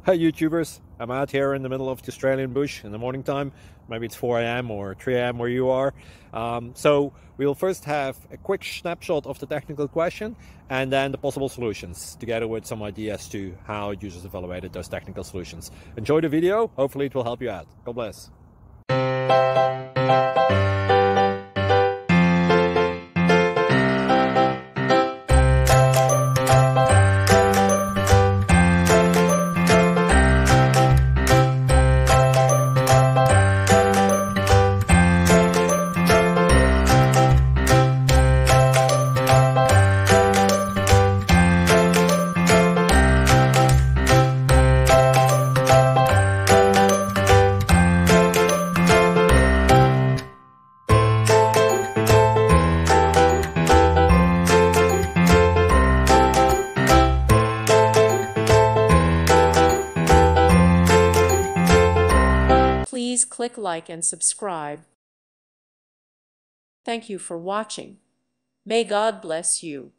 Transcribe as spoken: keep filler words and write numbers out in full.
Hey YouTubers, I'm out here in the middle of the Australian bush in the morning time. Maybe it's four A M or three A M where you are. Um, so we'll first have a quick snapshot of the technical question and then the possible solutions, together with some ideas to how users evaluated those technical solutions. Enjoy the video, hopefully it will help you out. God bless. Please click like and subscribe. Thank you for watching. May God bless you.